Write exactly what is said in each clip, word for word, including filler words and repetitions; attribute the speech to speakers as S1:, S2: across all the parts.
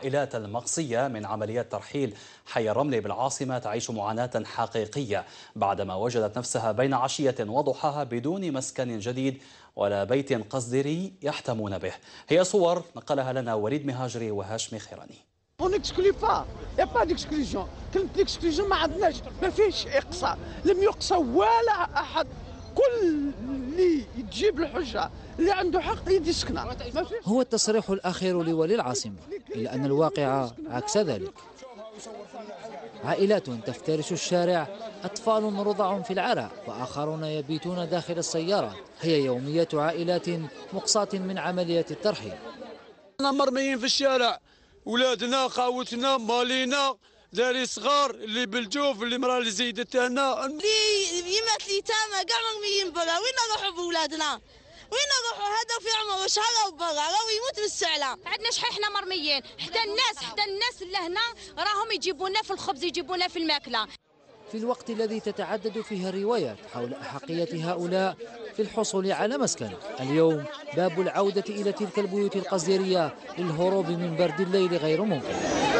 S1: العائلات المقصية من عمليات ترحيل حي الرمل بالعاصمة تعيش معاناة حقيقية بعدما وجدت نفسها بين عشية وضحاها بدون مسكن جديد ولا بيت قصدري يحتمون به. هي صور نقلها لنا وليد مهاجري وهاشمي خيراني.
S2: اون اكسكلي با يا با ديكسكلوجن، كلمه ديكسكلوجن ما عندناش، ما فيش اقصاء، لم يقصى ولا احد. كل اللي تجيب الحجه اللي عنده حق يسكنها.
S3: هو التصريح الاخير لولي العاصمه، الا ان الواقع عكس ذلك. عائلات تفترش الشارع، اطفال رضع في العراء واخرون يبيتون داخل السيارات. هي يوميه عائلات مقصاة من عمليه الترحيل.
S4: مرميين في الشارع، ولادنا خاوتنا مالينا داري صغار اللي بالجوف اللي مرا اللي زيدتنا
S5: اللي يمات اليتامى كاع مرميين برا. وين نروحوا بولادنا؟ وين نروحوا؟ هذا في عمره شهر برا راهو يموت بالسعله.
S6: عندنا شحال حنا مرميين، حتى الناس حتى الناس اللي هنا راهم يجيبونا في الخبز، يجيبونا في الماكله.
S3: في الوقت الذي تتعدد فيه الروايات حول أحقية هؤلاء في الحصول على مسكن، اليوم باب العودة إلى تلك البيوت القصديرية للهروب من برد الليل غير ممكن.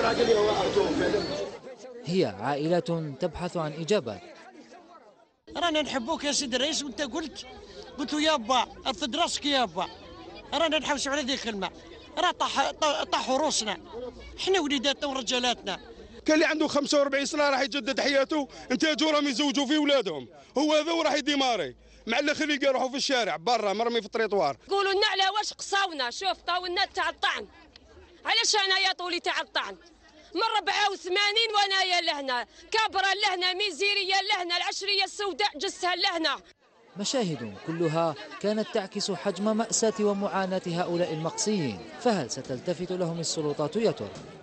S3: هي عائلات تبحث عن إجابات.
S7: رانا نحبوك يا سيدي الرئيس، وانت قلت قلت له يابا ارفد راسك يابا، رانا نحوسوا على ذيك الماء، راه طاح طاحوا روسنا، احنا وليداتنا ورجالاتنا.
S4: كان اللي عنده خمسة وأربعين سنه راح يجدد حياته، انتاجوا راهم يزوجوا في ولادهم، هو هذا وراح يديماري مع الاخر اللي يروحوا في الشارع برا مرمي في الطريطوار.
S6: قولوا لنا على واش قصاونا، شوف طاولنا تاع الطعن، علاش انايا طولي تاع الطعن من أربعة وثمانين وانايا لهنا، كابره لهنا، ميزيريه لهنا، العشريه السوداء جسها لهنا.
S3: مشاهد كلها كانت تعكس حجم مأساة ومعاناة هؤلاء المقصيين، فهل ستلتفت لهم السلطات يا ترى؟